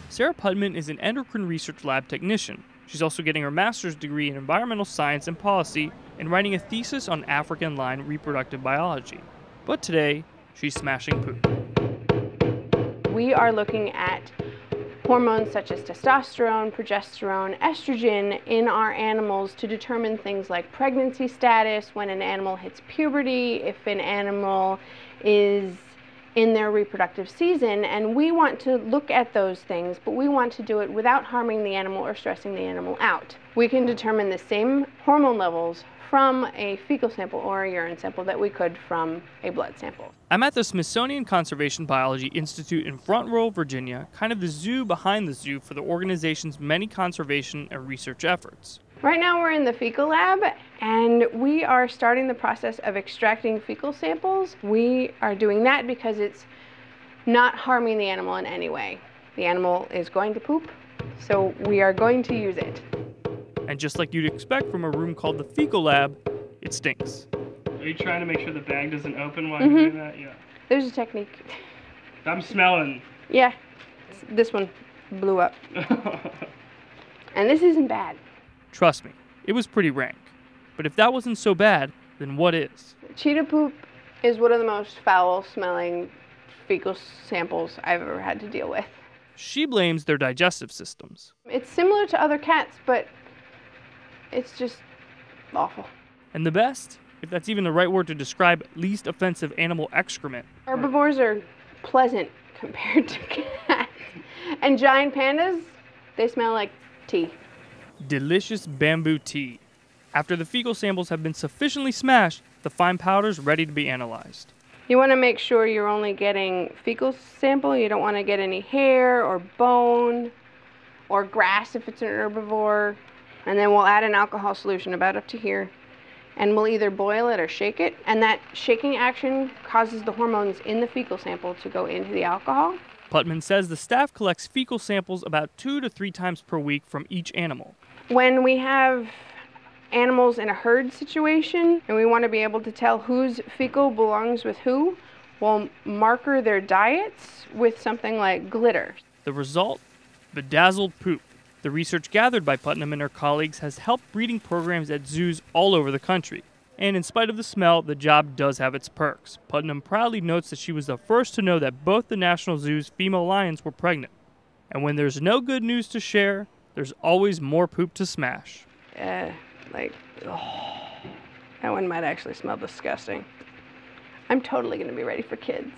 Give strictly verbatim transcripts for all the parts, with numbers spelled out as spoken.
Sarah Putman is an endocrine research lab technician. She's also getting her master's degree in environmental science and policy and writing a thesis on African lion reproductive biology. But today, she's smashing poop. We are looking at hormones such as testosterone, progesterone, estrogen in our animals to determine things like pregnancy status, when an animal hits puberty, if an animal is in their reproductive season, and we want to look at those things, but we want to do it without harming the animal or stressing the animal out. We can determine the same hormone levels from a fecal sample or a urine sample that we could from a blood sample. I'm at the Smithsonian Conservation Biology Institute in Front Royal, Virginia, kind of the zoo behind the zoo for the organization's many conservation and research efforts. Right now we're in the fecal lab, and we are starting the process of extracting fecal samples. We are doing that because it's not harming the animal in any way. The animal is going to poop, so we are going to use it. And just like you'd expect from a room called the fecal lab, it stinks. Are you trying to make sure the bag doesn't open while mm-hmm. you're doing that? Yeah. There's a technique. I'm smelling. Yeah, this one blew up. And this isn't bad. Trust me, it was pretty rank. But if that wasn't so bad, then what is? Cheetah poop is one of the most foul-smelling fecal samples I've ever had to deal with. She blames their digestive systems. It's similar to other cats, but it's just awful. And the best, if that's even the right word to describe least offensive animal excrement. Herbivores are pleasant compared to cats. And giant pandas, they smell like tea. Delicious bamboo tea. After the fecal samples have been sufficiently smashed, the fine powder's ready to be analyzed. You want to make sure you're only getting fecal sample. You don't want to get any hair or bone or grass if it's an herbivore. And then we'll add an alcohol solution about up to here. And we'll either boil it or shake it. And that shaking action causes the hormones in the fecal sample to go into the alcohol. Putman says the staff collects fecal samples about two to three times per week from each animal. When we have animals in a herd situation and we want to be able to tell whose fecal belongs with who, we'll marker their diets with something like glitter. The result? Bedazzled poop. The research gathered by Putnam and her colleagues has helped breeding programs at zoos all over the country. And in spite of the smell, the job does have its perks. Putnam proudly notes that she was the first to know that both the National Zoo's female lions were pregnant. And when there's no good news to share, there's always more poop to smash. Uh, like, oh, that one might actually smell disgusting. I'm totally going to be ready for kids.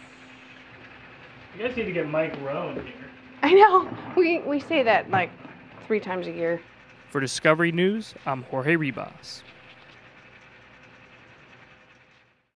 You guys need to get Mike Rohn here. I know. We, we say that like three times a year. For Discovery News, I'm Jorge Ribas.